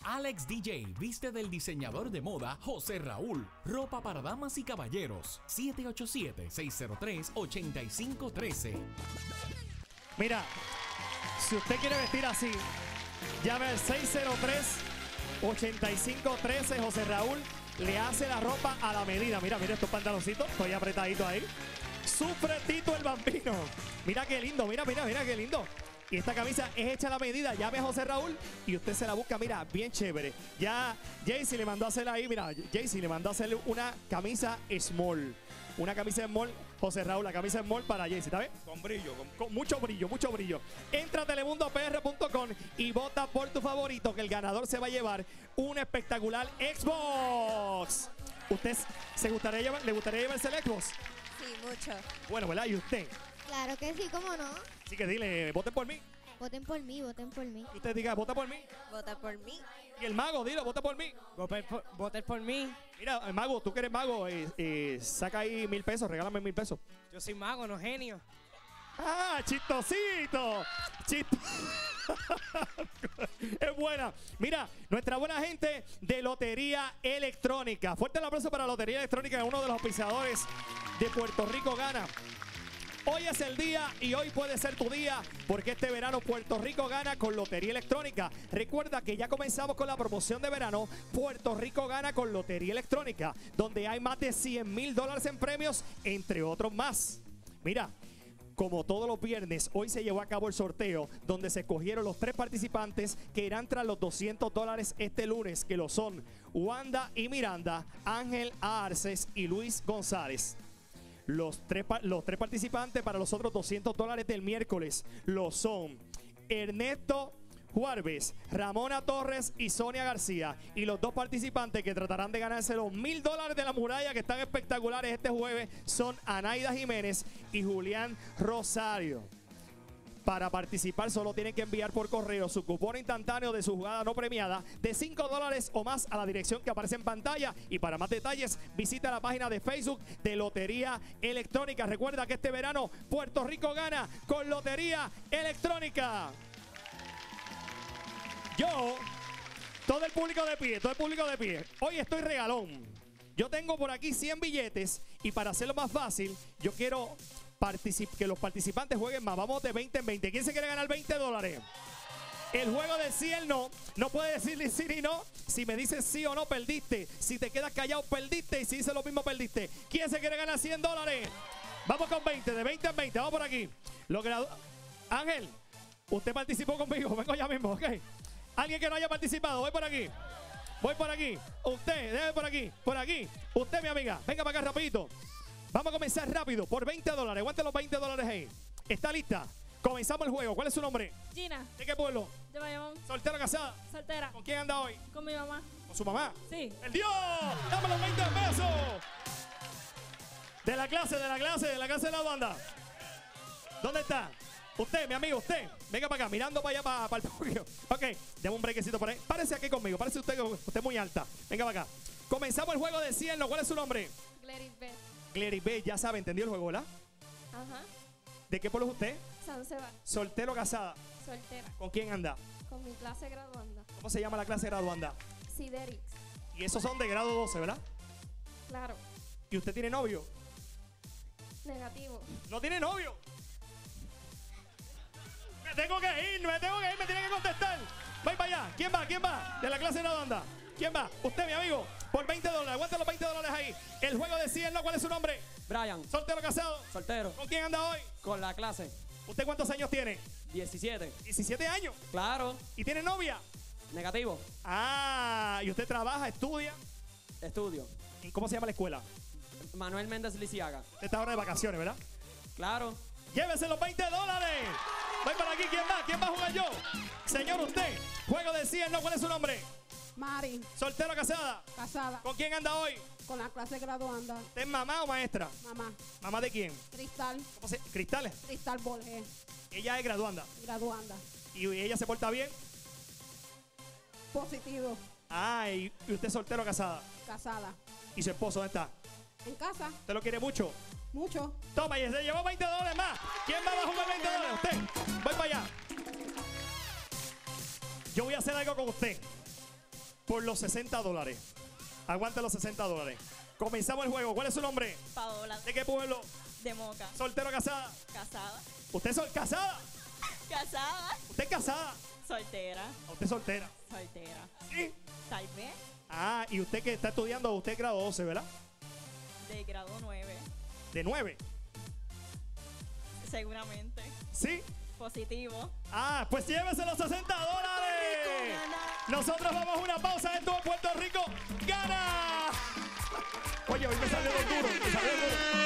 Alex DJ viste del diseñador de moda José Raúl. Ropa para damas y caballeros. 787-603-8513. Mira, si usted quiere vestir así, llame al 603-8513. José Raúl le hace la ropa a la medida. Mira, mira estos pantaloncitos, estoy apretadito ahí. Sufre Tito el Bambino. Mira qué lindo, mira qué lindo. Y esta camisa es hecha a la medida. Llame a José Raúl y usted se la busca, mira, bien chévere. Ya Jaycee le mandó a hacerla ahí, mira, Jaycee le mandó a hacerle una camisa small. Una camisa small, José Raúl, la camisa small para Jaycee, ¿está bien? Con brillo. Con mucho brillo, mucho brillo. Entra a telemundopr.com y vota por tu favorito, que el ganador se va a llevar un espectacular Xbox. ¿Usted le gustaría llevarse el Xbox? Sí, mucho. Bueno, ¿verdad? ¿Y usted? Claro que sí, ¿cómo no? Así que dile, voten por mí. Voten por mí, voten por mí. Y usted diga, vota por mí. Vota por mí. Y el mago, dilo, vota por mí. Voten por mí. Mira, el mago, tú que eres mago, saca ahí 1,000 pesos, regálame 1,000 pesos. Yo soy mago, no genio. ¡Ah, chistosito! Es buena. Mira, nuestra buena gente de Lotería Electrónica. Fuerte el aplauso para Lotería Electrónica, es uno de los auspiciadores de Puerto Rico Gana. Hoy es el día y hoy puede ser tu día, porque este verano Puerto Rico gana con Lotería Electrónica. Recuerda que ya comenzamos con la promoción de verano Puerto Rico gana con Lotería Electrónica, donde hay más de $100,000 en premios, entre otros más. Mira, como todos los viernes, hoy se llevó a cabo el sorteo donde se escogieron los 3 participantes que irán tras los $200 este lunes, que lo son Wanda y Miranda, Ángel Arces y Luis González. Los tres participantes para los otros $200 del miércoles lo son Ernesto Juárez, Ramona Torres y Sonia García. Y los 2 participantes que tratarán de ganarse los $1,000 de la muralla, que están espectaculares este jueves, son Anaida Jiménez y Julián Rosario. Para participar solo tienen que enviar por correo su cupón instantáneo de su jugada no premiada de $5 o más a la dirección que aparece en pantalla. Y para más detalles visita la página de Facebook de Lotería Electrónica. Recuerda que este verano Puerto Rico gana con Lotería Electrónica. Todo el público de pie. Hoy estoy regalón. Yo tengo por aquí 100 billetes y para hacerlo más fácil, yo quiero que los participantes jueguen más. Vamos de 20 en 20. ¿Quién se quiere ganar $20? El juego de sí y no puede decir ni sí ni no. Si me dices sí o no, perdiste. Si te quedas callado, perdiste. Y si dices lo mismo, perdiste. ¿Quién se quiere ganar $100? Vamos con 20, de 20 en 20. Vamos por aquí. Ángel, usted participó conmigo. Vengo ya mismo, ¿ok? Alguien que no haya participado, voy por aquí. Usted, déjeme por aquí. Usted, mi amiga, venga para acá rapidito. Vamos a comenzar rápido por $20. Aguante los $20 ahí. ¿Está lista? Comenzamos el juego. ¿Cuál es su nombre? Gina. ¿De qué pueblo? De Bayamón. ¿Soltera o casada? Soltera. ¿Con quién anda hoy? Con mi mamá. ¿Con su mamá? Sí. ¡El Dios! ¡Dame los 20 pesos! De la clase de la banda. ¿Dónde está? Usted, mi amigo, usted. Venga para acá, mirando para allá, para el público. Ok, dame un brequecito por ahí. Párese aquí conmigo. Parece usted muy alta. Venga para acá. Comenzamos el juego de 100. ¿Cuál es su nombre? Gleris B. Gleris B, ya sabe, entendió el juego, ¿verdad? Ajá. ¿De qué pueblo es usted? San Sebastián. ¿Soltero o casada? Soltera. ¿Con quién anda? Con mi clase graduanda. ¿Cómo se llama la clase graduanda? Siderix. Y esos son de grado 12, ¿verdad? Claro. ¿Y usted tiene novio? Negativo. ¿No tiene novio? Me tengo que ir, me tiene que contestar. Voy para allá. ¿Quién va? De la clase graduanda. ¿Quién va? Usted, mi amigo, por $20. Aguanta los $20 ahí. El juego de 100, ¿cuál es su nombre? Brian. ¿Soltero o casado? Soltero. ¿Con quién anda hoy? Con la clase. ¿Usted cuántos años tiene? 17. 17 años. Claro. ¿Y tiene novia? Negativo. Ah, ¿y usted trabaja, estudia? Estudio. ¿Y cómo se llama la escuela? Manuel Méndez Lisiaga. Usted está ahora de vacaciones, ¿verdad? Claro. Llévese los $20. Voy para aquí, ¿quién va? ¿Quién va a jugar yo? Señor, usted. Juego de 100, ¿cuál es su nombre? Mari. ¿Soltera o casada? Casada. ¿Con quién anda hoy? Con la clase graduanda. ¿Usted es mamá o maestra? Mamá. ¿Mamá de quién? Cristal. ¿Cómo se? ¿Cristales? Cristal Borges. Ella es graduanda. Graduanda. ¿Y ella se porta bien? Positivo. Ah, ¿y usted es soltero o casada? Casada. ¿Y su esposo dónde está? En casa. ¿Usted lo quiere mucho? Mucho. Toma, y se llevó $20 más. ¿Quién va a jugar $20? Usted. Voy para allá. Yo voy a hacer algo con usted. por los $60. Aguanta los $60. Comenzamos el juego. ¿Cuál es su nombre? Paola, ¿De qué pueblo? de Moca. ¿Soltero o casada? Casada. ¿Usted es casada? Casada. ¿Usted es casada? Soltera. ¿O usted es soltera? Soltera. Sí. Tal vez Ah, y usted que está estudiando, usted es grado 12, ¿verdad? de grado 9. De 9. Seguramente. ¿Sí? Positivo. Ah, pues llévese los $60. Nosotros vamos a una pausa. Esto en Puerto Rico gana. Oye, hoy me salió duro. Me salió duro.